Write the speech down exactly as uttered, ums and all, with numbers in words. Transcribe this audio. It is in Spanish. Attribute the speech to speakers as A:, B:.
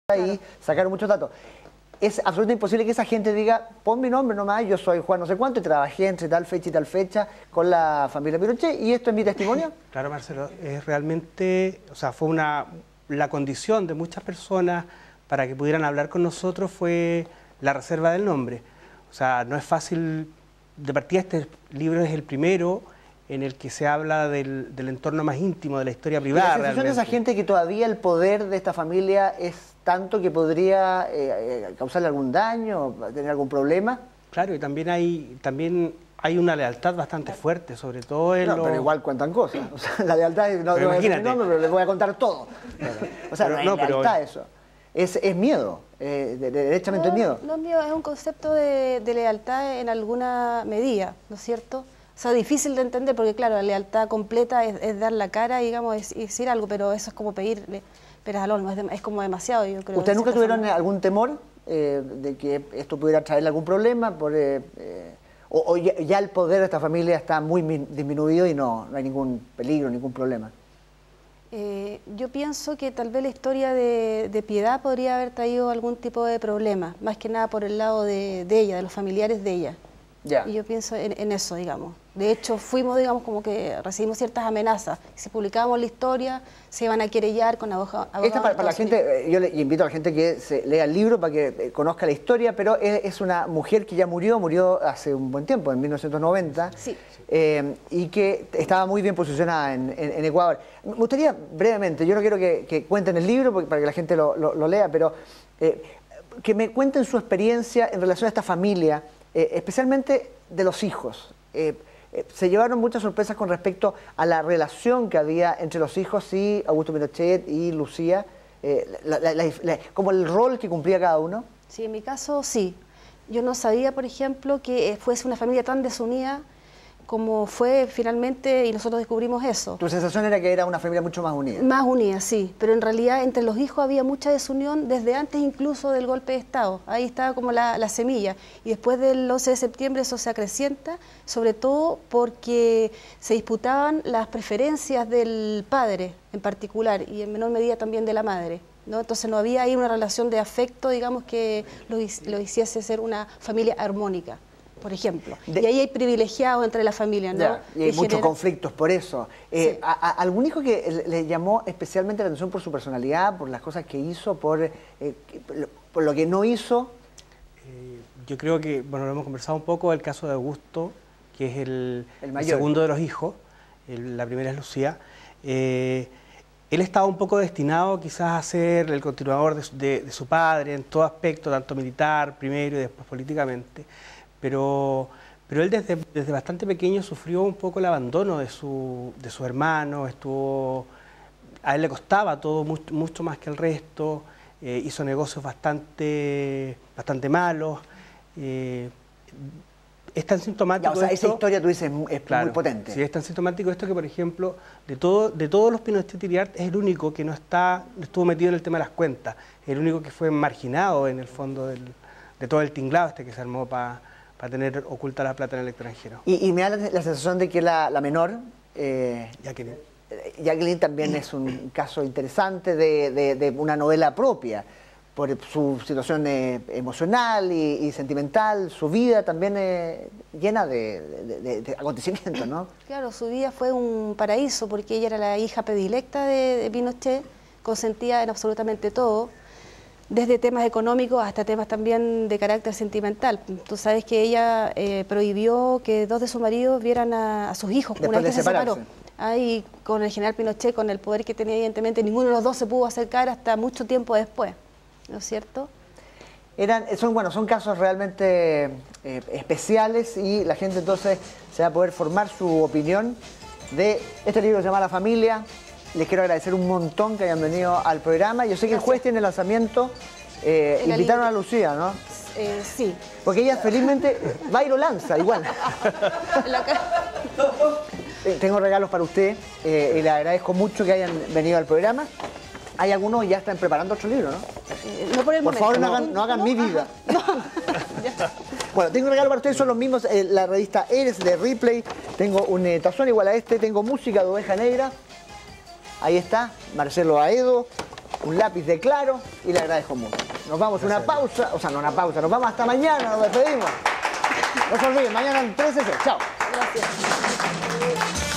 A: y sacaron muchos datos. Es absolutamente imposible que esa gente diga, pon mi nombre nomás, yo soy Juan no sé cuánto y trabajé entre tal fecha y tal fecha con la familia Pinochet y esto es mi testimonio.
B: Claro, Marcelo, es realmente, o sea, fue una, la condición de muchas personas para que pudieran hablar con nosotros fue la reserva del nombre. O sea, no es fácil, de partida este libro es el primero en el que se habla del, del entorno más íntimo, de la historia privada.
A: ¿Y la sensación de esa gente que todavía el poder de esta familia es tanto que podría eh, eh, causarle algún daño, tener algún problema?
B: Claro, y también hay, también hay una lealtad bastante fuerte, sobre todo en
A: no,
B: los...
A: pero igual cuentan cosas. O sea, la lealtad, no, no voy a decir mi nombre, pero les voy a contar todo. O sea, pero, no es no, lealtad pero... eso. Es, es miedo, eh, de, de, derechamente
C: no,
A: es miedo.
C: No es miedo, es un concepto de, de lealtad en alguna medida, ¿no es cierto? O sea, difícil de entender porque, claro, la lealtad completa es, es dar la cara, digamos, es, es decir algo, pero eso es como pedirle peras al olmo, es, de, es como demasiado, yo creo.
A: ¿Ustedes nunca tuvieron
C: forma.
A: algún temor eh, de que esto pudiera traerle algún problema? Por, eh, eh, o, o ya, ya el poder de esta familia está muy disminuido y no, no hay ningún peligro, ningún problema?
C: Eh, yo pienso que tal vez la historia de, de Piedad podría haber traído algún tipo de problema, más que nada por el lado de, de ella, de los familiares de ella.
A: Yeah.
C: Y yo pienso en, en eso, digamos. De hecho, fuimos, digamos, como que recibimos ciertas amenazas. Si publicábamos la historia, se iban a querellar con abogados.
A: Esta para, para la gente, yo le invito a la gente que se lea el libro para que conozca la historia, pero es, es una mujer que ya murió, murió hace un buen tiempo, en mil novecientos noventa,
C: sí.
A: eh, y que estaba muy bien posicionada en, en, en Ecuador. Me gustaría brevemente, yo no quiero que, que cuenten el libro porque, para que la gente lo, lo, lo lea, pero eh, que me cuenten su experiencia en relación a esta familia, eh, especialmente de los hijos. Eh, eh, se llevaron muchas sorpresas con respecto a la relación que había entre los hijos y Augusto Pinochet y Lucía, eh, la, la, la, la, como el rol que cumplía cada uno.
C: Sí, en mi caso sí. Yo no sabía, por ejemplo, que fuese una familia tan desunida como fue finalmente, y nosotros descubrimos eso.
A: ¿Tu sensación era que era una familia mucho más unida?
C: Más unida, sí, pero en realidad entre los hijos había mucha desunión desde antes incluso del golpe de Estado. Ahí estaba como la, la semilla, y después del once de septiembre eso se acrecienta, sobre todo porque se disputaban las preferencias del padre en particular, y en menor medida también de la madre, ¿no? Entonces no había ahí una relación de afecto, digamos, que lo, lo hiciese ser una familia armónica, por ejemplo. De, y ahí hay privilegiados entre la familia, ¿no?
A: Ya, y hay
C: de
A: muchos
C: genera...
A: conflictos por eso. Eh,
C: sí.
A: a, a, ¿Algún hijo que le llamó especialmente la atención por su personalidad, por las cosas que hizo, por, eh, por lo que no hizo?
B: Eh, yo creo que, bueno, lo hemos conversado un poco, el caso de Augusto, que es el,
A: el,
B: el segundo de los hijos, el, la primera es Lucía. Eh, él estaba un poco destinado quizás a ser el continuador de, de, de su padre en todo aspecto, tanto militar primero y después políticamente. Pero, pero él desde, desde bastante pequeño sufrió un poco el abandono de su, de su hermano, estuvo, a él le costaba todo mucho, mucho más que el resto, eh, hizo negocios bastante, bastante malos. Eh, es tan sintomático
A: ya, o sea,
B: esto,
A: esa historia tú dices es
B: claro,
A: muy potente.
B: Sí, es tan sintomático esto que, por ejemplo, de, todo, de todos los Pinochet Iriart es el único que no, está, no estuvo metido en el tema de las cuentas, el único que fue marginado en el fondo del, de todo el tinglado este que se armó para... para tener oculta la plata en el extranjero.
A: Y, y me da la, la sensación de que la, la menor, eh,
B: Jacqueline.
A: Jacqueline también es un caso interesante de, de, de una novela propia, por su situación eh, emocional y, y sentimental, su vida también eh, llena de, de, de, de acontecimientos, ¿no?
C: Claro, su vida fue un paraíso porque ella era la hija predilecta de, de Pinochet, consentía en absolutamente todo, desde temas económicos hasta temas también de carácter sentimental. Tú sabes que ella eh, prohibió que dos de sus maridos vieran a, a sus hijos
A: después
C: una vez
A: de
C: que se
A: separarse.
C: separó. Ahí con el general Pinochet, con el poder que tenía evidentemente, ninguno de los dos se pudo acercar hasta mucho tiempo después, ¿no es cierto?
A: Eran, son, bueno, son casos realmente eh, especiales y la gente entonces se va a poder formar su opinión de este libro que se llama La Familia. Les quiero agradecer un montón que hayan venido al programa. Yo sé que Gracias. El jueves tiene el lanzamiento. Eh, invitaron a Lucía, ¿no?
C: Eh, sí.
A: Porque ella felizmente va y lo lanza, igual. Tengo regalos para usted eh, y le agradezco mucho que hayan venido al programa. Hay algunos que ya están preparando otro libro, ¿no?
C: Eh, no por el
A: por
C: momento.
A: favor, no hagan, no hagan
C: no,
A: mi vida.
C: No.
A: Bueno, tengo un regalo para ustedes, son los mismos, eh, la revista Eres de Ripley. Tengo un eh, tazón igual a este, tengo música de Oveja Negra. Ahí está, Marcelo Aedo. un lápiz de Claro y le agradezco mucho. Nos vamos a una pausa, o sea, no una pausa, nos vamos hasta mañana, nos despedimos. No se olviden, mañana en trece. Chao.
C: Gracias.